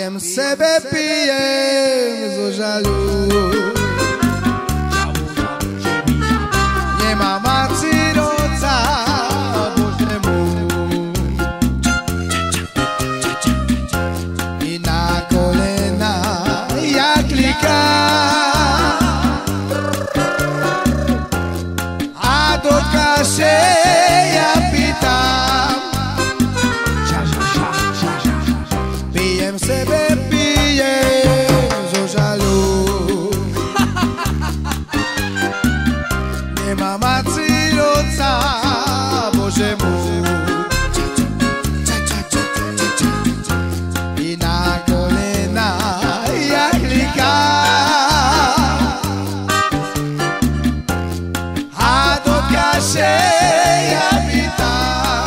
Pijem sebe, pijem zo žaľu. Nemám maciroca, Bože môj. I na kolena ja klikám a do kaše ja pýtam. Pijem sebe, pijem zo žaľu. Nemám maciroca, Bože môj. I na kolena ja klikám a do kaše ja pýtam.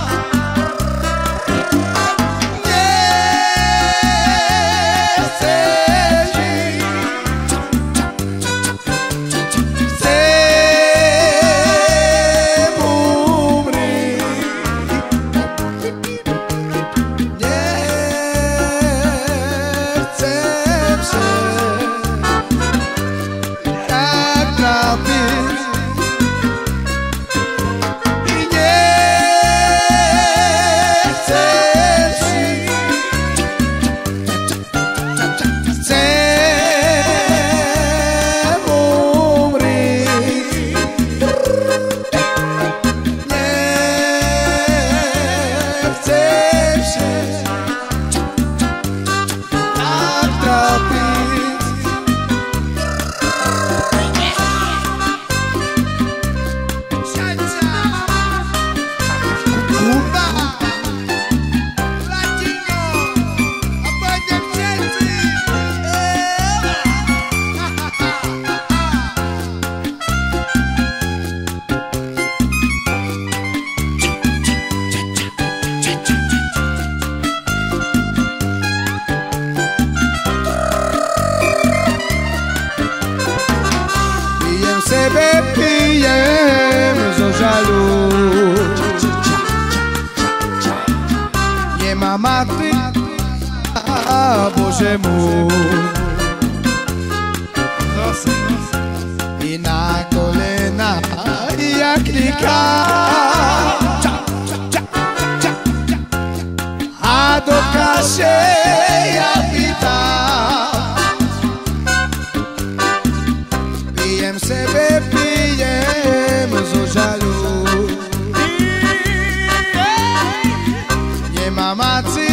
Sebe pijem zo žaľu. Nemám matry, Bože môj. I na kolena ja klikám a do kaše ja pýtam. Pijem sebe, pijem zo žaľu. Nemám maci